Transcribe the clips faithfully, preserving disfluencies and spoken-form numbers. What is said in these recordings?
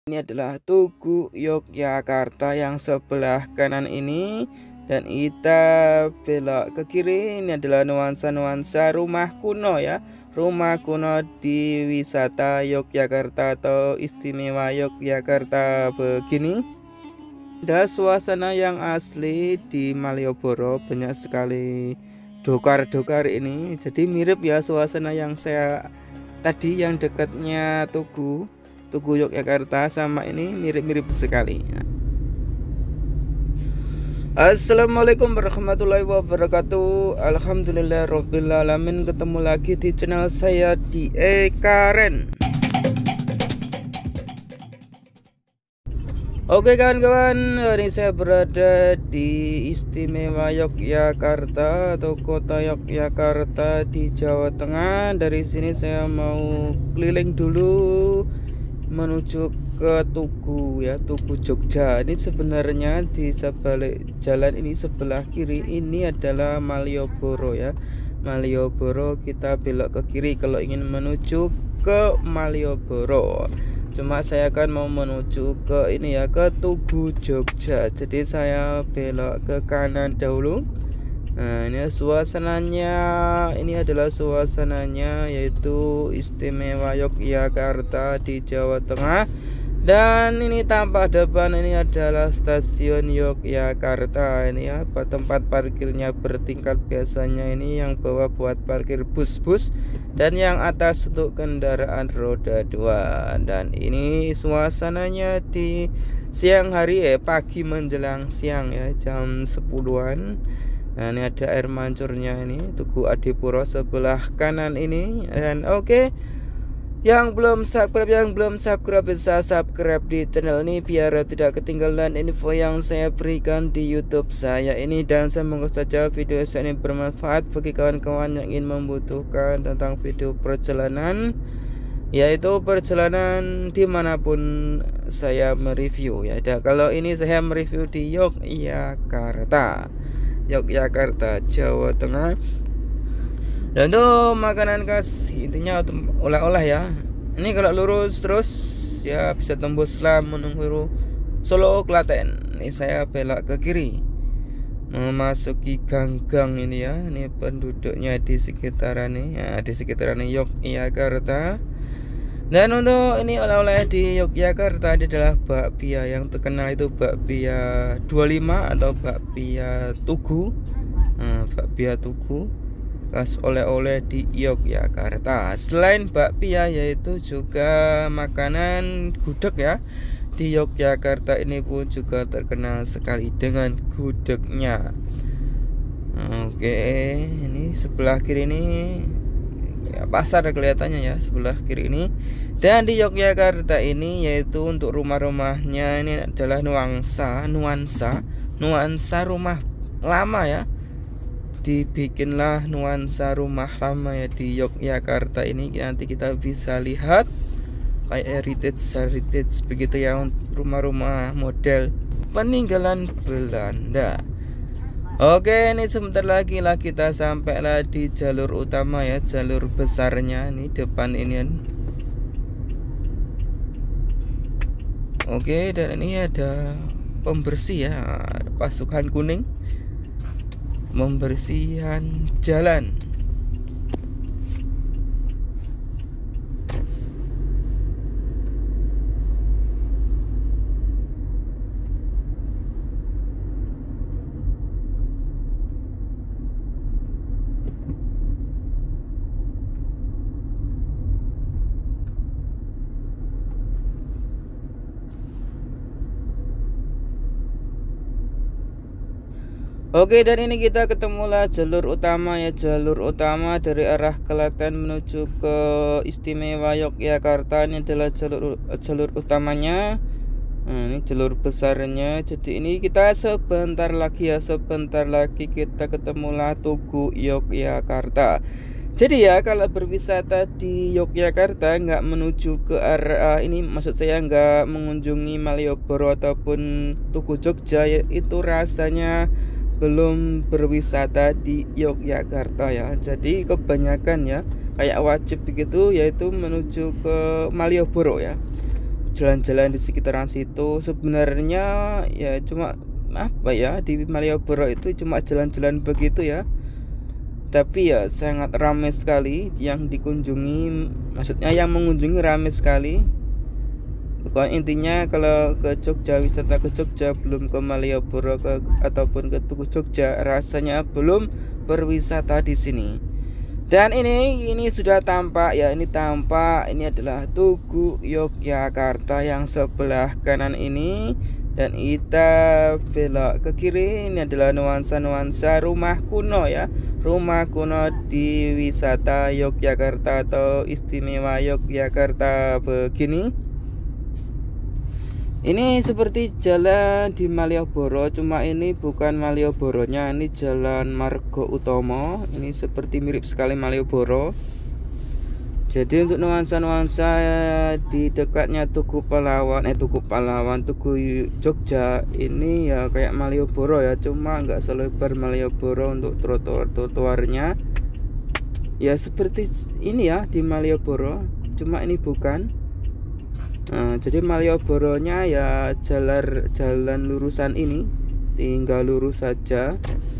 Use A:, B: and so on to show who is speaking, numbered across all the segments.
A: Ini adalah Tugu Yogyakarta yang sebelah kanan ini, dan kita belok ke kiri. Ini adalah nuansa-nuansa rumah kuno ya, rumah kuno di wisata Yogyakarta atau istimewa Yogyakarta begini. Ada suasana yang asli di Malioboro, banyak sekali dokar-dokar ini, jadi mirip ya suasana yang saya tadi yang dekatnya Tugu Tugu Yogyakarta sama ini mirip-mirip sekali. Assalamualaikum warahmatullahi wabarakatuh. Alhamdulillah rabbil alamin, ketemu lagi di channel saya di Ekaren. Oke kawan-kawan, hari ini saya berada di istimewa Yogyakarta atau kota Yogyakarta di Jawa Tengah. Dari sini saya mau keliling dulu menuju ke Tugu ya, Tugu Jogja. Ini sebenarnya di sebalik jalan ini sebelah kiri ini adalah Malioboro ya. Malioboro, kita belok ke kiri kalau ingin menuju ke Malioboro. Cuma saya akan mau menuju ke ini ya, ke Tugu Jogja. Jadi saya belok ke kanan dahulu. Nah, ini suasananya, ini adalah suasananya yaitu istimewa Yogyakarta di Jawa Tengah. Dan ini tampak depan ini adalah stasiun Yogyakarta ini ya, tempat parkirnya bertingkat biasanya ini, yang bawah buat parkir bus-bus dan yang atas untuk kendaraan roda dua. Dan ini suasananya di siang hari ya, pagi menjelang siang ya, jam sepuluhan. Nah, ini ada air mancurnya ini, Tugu Adipuro sebelah kanan ini. Dan oke, okay, yang belum subscribe, yang belum subscribe bisa subscribe di channel ini biar tidak ketinggalan info yang saya berikan di YouTube saya ini. Dan semoga saja video saya ini bermanfaat bagi kawan-kawan yang ingin membutuhkan tentang video perjalanan, yaitu perjalanan dimanapun saya mereview ya. Dan kalau ini saya mereview di Yogyakarta, Yogyakarta, Jawa Tengah. Dan itu makanan khas, intinya oleh-oleh ya. Ini kalau lurus terus ya bisa tembus Slam menuju Solo, Klaten. Ini saya belok ke kiri memasuki gang-gang ini ya. Ini penduduknya di sekitaran ini ya, di sekitaran Yogyakarta. Dan untuk ini oleh-oleh di Yogyakarta ini adalah bakpia. Yang terkenal itu bakpia dua puluh lima atau bakpia Tugu. Nah, bakpia Tugu khas oleh-oleh di Yogyakarta. Selain bakpia yaitu juga makanan gudeg ya. Di Yogyakarta ini pun juga terkenal sekali dengan gudegnya. Oke, ini sebelah kiri ini ya, pasar kelihatannya ya, sebelah kiri ini. Dan di Yogyakarta ini yaitu untuk rumah-rumahnya ini adalah nuansa nuansa nuansa rumah lama ya. Dibikinlah nuansa rumah lama ya di Yogyakarta ini. Nanti kita bisa lihat kayak heritage heritage begitu ya, rumah-rumah model peninggalan Belanda. Oke, ini sebentar lagi lah kita sampai lah di jalur utama ya, jalur besarnya ini depan ini. Oke, dan ini ada pembersih ya, pasukan kuning membersihkan jalan. Oke, dan ini kita ketemulah jalur utama ya, jalur utama dari arah Klaten menuju ke istimewa Yogyakarta. Ini adalah jalur jalur utamanya. Nah, ini jalur besarnya. Jadi ini kita sebentar lagi ya, sebentar lagi kita ketemulah Tugu Yogyakarta. Jadi ya, kalau berwisata di Yogyakarta nggak menuju ke arah ini, maksud saya nggak mengunjungi Malioboro ataupun Tugu Jogja ya, itu rasanya belum berwisata di Yogyakarta ya. Jadi kebanyakan ya kayak wajib begitu yaitu menuju ke Malioboro ya. jalan-jalan di sekitaran situ. Sebenarnya ya cuma apa ya, di Malioboro itu cuma jalan-jalan begitu ya, tapi ya sangat ramai sekali yang dikunjungi, maksudnya yang mengunjungi ramai sekali. Pokoknya intinya kalau ke Jogja, wisata ke Jogja belum ke Malioboro ke, ataupun ke Tugu Jogja, rasanya belum berwisata di sini. Dan ini ini sudah tampak ya, ini tampak ini adalah Tugu Yogyakarta yang sebelah kanan ini, dan kita belok ke kiri, ini adalah nuansa-nuansa rumah kuno ya, rumah kuno di wisata Yogyakarta atau istimewa Yogyakarta begini. Ini seperti jalan di Malioboro, cuma ini bukan Malioboronya, ini jalan Margo Utomo. Ini seperti mirip sekali Malioboro. Jadi untuk nuansa-nuansa di dekatnya Tugu Pahlawan, eh Tugu Pahlawan, Tugu Jogja ini ya kayak Malioboro ya, cuma nggak selebar Malioboro untuk trotoar-trotoarnya. Ya seperti ini ya di Malioboro, cuma ini bukan. Nah, jadi Malioboronya ya jalan jalan lurusan ini, tinggal lurus saja.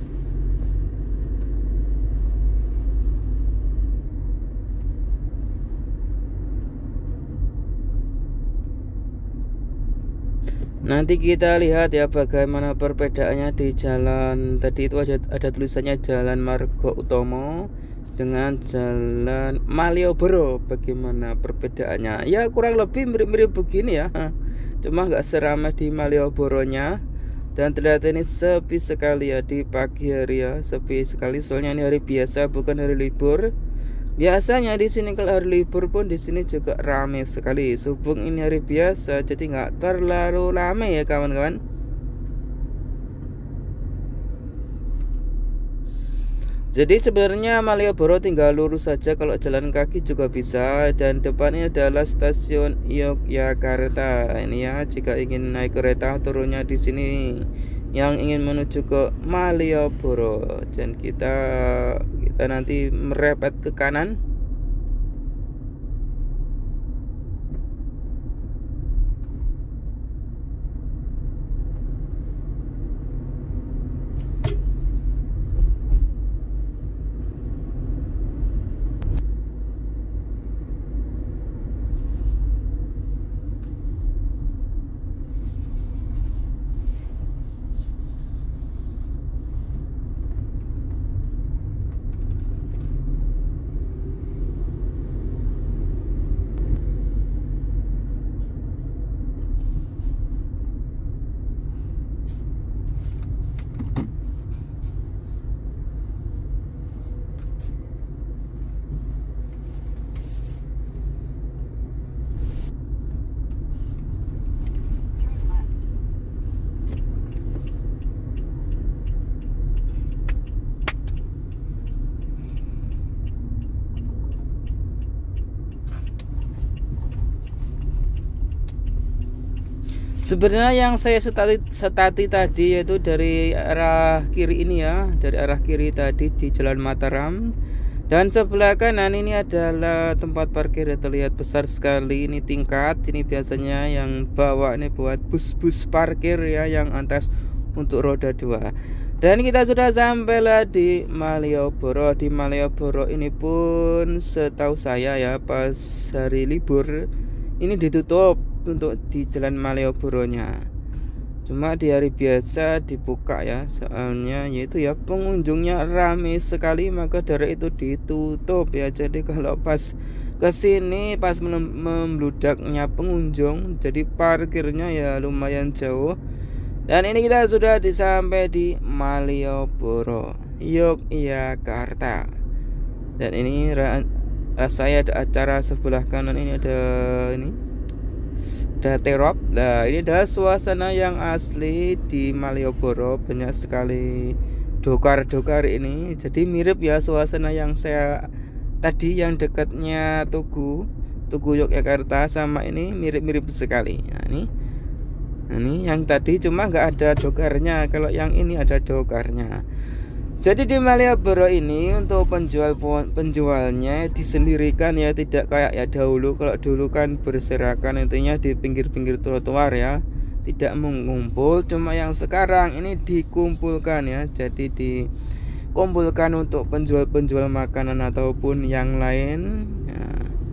A: Nanti kita lihat ya bagaimana perbedaannya di jalan tadi itu, ada, ada tulisannya Jalan Margo Utomo dengan jalan Malioboro, bagaimana perbedaannya. Ya kurang lebih mirip-mirip begini ya, cuma nggak seramai di Malioboronya. Dan ternyata ini sepi sekali ya di pagi hari ya, sepi sekali, soalnya ini hari biasa bukan hari libur. Biasanya di sini kalau hari libur pun di sini juga ramai sekali. Subung ini hari biasa, jadi nggak terlalu ramai ya kawan-kawan. Jadi sebenarnya Malioboro tinggal lurus saja, kalau jalan kaki juga bisa. Dan depannya adalah stasiun Yogyakarta ini ya, jika ingin naik kereta turunnya di sini yang ingin menuju ke Malioboro. Dan kita kita nanti merepet ke kanan. Sebenarnya yang saya setati, setati tadi yaitu dari arah kiri ini ya, dari arah kiri tadi di Jalan Mataram. Dan sebelah kanan ini adalah tempat parkir yang terlihat besar sekali, ini tingkat. Ini biasanya yang bawa ini buat bus-bus parkir ya, yang atas untuk roda dua. Dan kita sudah sampai lah di Malioboro. Di Malioboro ini pun setahu saya ya pas hari libur ini ditutup untuk di Jalan Malioboronya. Cuma di hari biasa dibuka ya, soalnya yaitu ya pengunjungnya ramai sekali, maka dari itu ditutup ya. Jadi kalau pas kesini pas membludaknya pengunjung, jadi parkirnya ya lumayan jauh. Dan ini kita sudah disampai di Malioboro, Yogyakarta. Dan ini saya ada acara sebelah kanan ini, ada ini ada terop. Nah ini adalah suasana yang asli di Malioboro, banyak sekali dokar-dokar ini. Jadi mirip ya suasana yang saya tadi yang dekatnya Tugu Tugu Yogyakarta sama ini mirip-mirip sekali. Nah ini ini yang tadi cuma nggak ada dokarnya, kalau yang ini ada dokarnya. Jadi di Malioboro ini untuk penjual penjualnya disendirikan ya, tidak kayak ya dahulu. Kalau dulu kan berserakan, intinya di pinggir-pinggir trotoar ya, tidak mengumpul. Cuma yang sekarang ini dikumpulkan ya, jadi dikumpulkan untuk penjual-penjual makanan ataupun yang lain ya.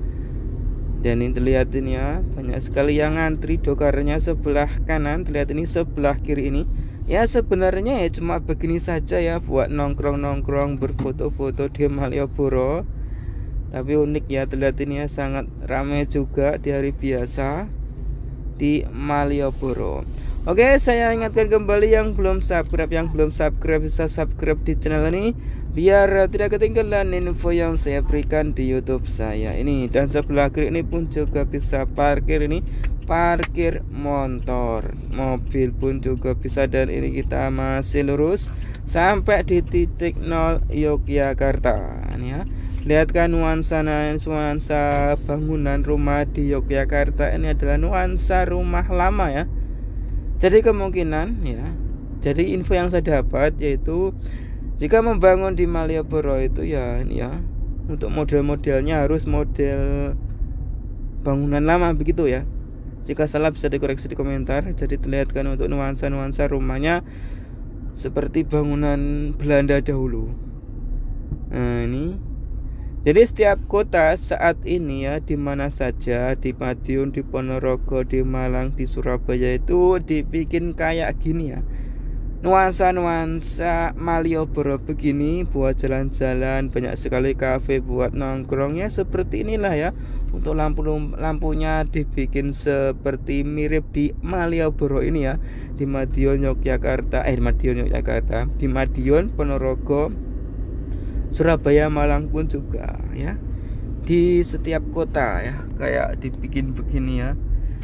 A: Dan ini terlihat ini ya, banyak sekali yang ngantri. Dokarnya sebelah kanan, terlihat ini sebelah kiri ini. Ya sebenarnya ya cuma begini saja ya, buat nongkrong-nongkrong berfoto-foto di Malioboro. Tapi unik ya, terlihat ini ya, sangat ramai juga di hari biasa di Malioboro. Oke, saya ingatkan kembali yang belum subscribe, yang belum subscribe bisa subscribe di channel ini biar tidak ketinggalan info yang saya berikan di YouTube saya ini. Dan sebelah kiri ini pun juga bisa parkir, ini parkir motor, mobil pun juga bisa. Dan ini kita masih lurus sampai di titik nol Yogyakarta ini ya. Lihat kan nuansa nuansa bangunan rumah di Yogyakarta ini adalah nuansa rumah lama ya. Jadi kemungkinan ya, jadi info yang saya dapat yaitu jika membangun di Malioboro itu ya ini ya, untuk model-modelnya harus model bangunan lama begitu ya. Jika salah bisa dikoreksi di komentar. Jadi terlihat kan untuk nuansa-nuansa rumahnya seperti bangunan Belanda dahulu. Nah ini. Jadi setiap kota saat ini ya, di mana saja, di Madiun, di Ponorogo, di Malang, di Surabaya itu dibikin kayak gini ya. Nuansa-nuansa Malioboro begini buat jalan-jalan, banyak sekali kafe buat nongkrongnya seperti inilah ya. Untuk lampu lampunya dibikin seperti mirip di Malioboro ini ya, di Madiun Yogyakarta, eh Madiun Yogyakarta, di Madiun, Ponorogo, Surabaya, Malang pun juga ya. Di setiap kota ya kayak dibikin begini ya,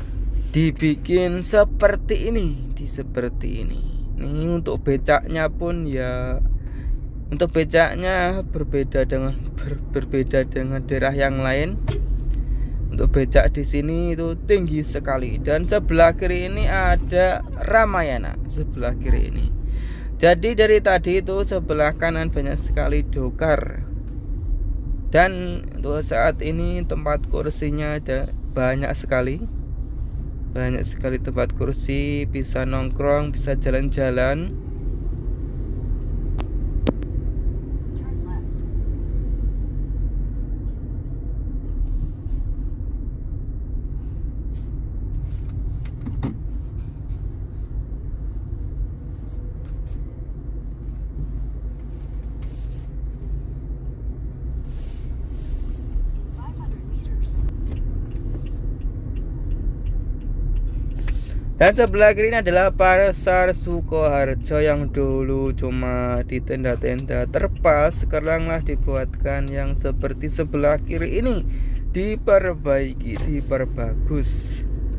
A: dibikin seperti ini, di seperti ini. Ini untuk becaknya pun ya, untuk becaknya berbeda dengan ber, berbeda dengan daerah yang lain. Untuk becak di sini itu tinggi sekali. Dan sebelah kiri ini ada Ramayana, sebelah kiri ini. Jadi dari tadi itu sebelah kanan banyak sekali dokar. Dan untuk saat ini tempat kursinya ada banyak sekali. Banyak sekali tempat kursi, bisa nongkrong, bisa jalan-jalan. Dan sebelah kiri ini adalah Pasar Sukoharjo yang dulu cuma di tenda-tenda terpal, sekaranglah dibuatkan yang seperti sebelah kiri ini, diperbaiki, diperbagus.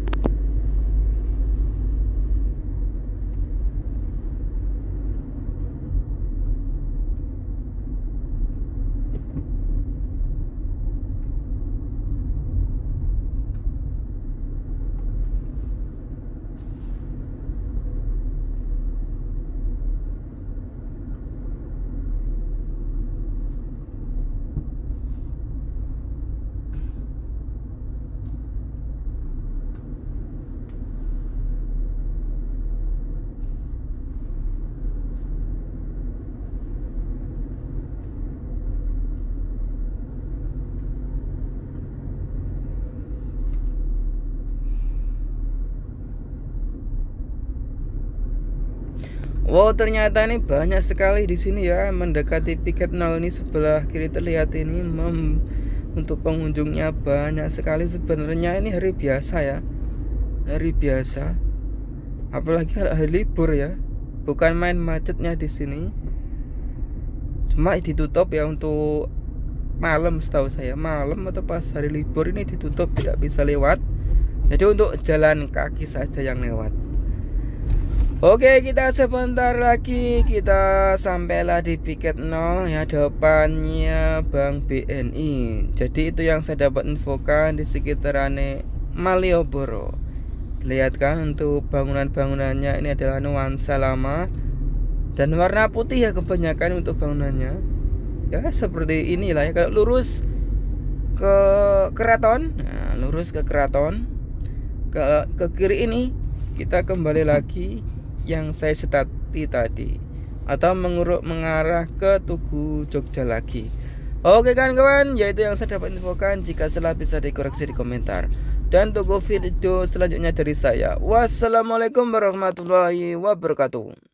A: Wow, ternyata ini banyak sekali di sini ya, mendekati piket nol ini sebelah kiri terlihat ini mem, untuk pengunjungnya banyak sekali. Sebenarnya ini hari biasa ya, hari biasa, apalagi hari libur ya, bukan main macetnya di sini. Cuma ditutup ya untuk malam, setahu saya malam atau pas hari libur ini ditutup, tidak bisa lewat. Jadi untuk jalan kaki saja yang lewat. Oke, kita sebentar lagi kita sampailah di piket nol ya, depannya Bank B N I. Jadi itu yang saya dapat infokan di sekitaran Malioboro. Lihat kan untuk bangunan-bangunannya ini adalah nuansa lama dan warna putih ya kebanyakan untuk bangunannya. Ya seperti inilah ya. Kalau lurus ke keraton, nah, lurus ke keraton, ke ke kiri ini kita kembali lagi yang saya setati tadi, atau menguruk mengarah ke Tugu Jogja lagi. Oke kan kawan, yaitu yang saya dapat infokan. Jika salah bisa dikoreksi di komentar. Dan tunggu video selanjutnya dari saya. Wassalamualaikum warahmatullahi wabarakatuh.